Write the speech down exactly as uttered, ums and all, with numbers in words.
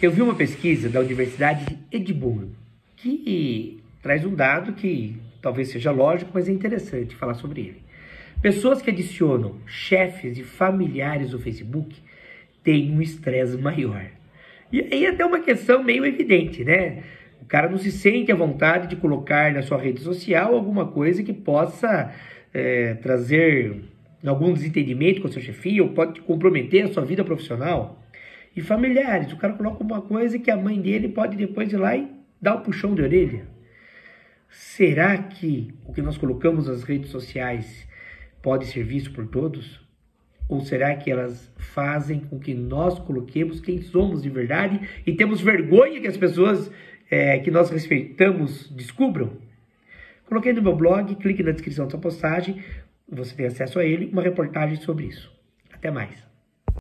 Eu vi uma pesquisa da Universidade de Edimburgo que traz um dado que talvez seja lógico, mas é interessante falar sobre ele. Pessoas que adicionam chefes e familiares no Facebook têm um estresse maior. E aí até uma questão meio evidente, né? O cara não se sente à vontade de colocar na sua rede social alguma coisa que possa é, trazer algum desentendimento com a sua chefia ou pode comprometer a sua vida profissional. E familiares, o cara coloca uma coisa que a mãe dele pode depois ir lá e dar um puxão de orelha. Será que o que nós colocamos nas redes sociais pode ser visto por todos? Ou será que elas fazem com que nós coloquemos quem somos de verdade e temos vergonha que as pessoas é, que nós respeitamos descubram? Coloquei no meu blog, clique na descrição dessa postagem, você tem acesso a ele, uma reportagem sobre isso. Até mais.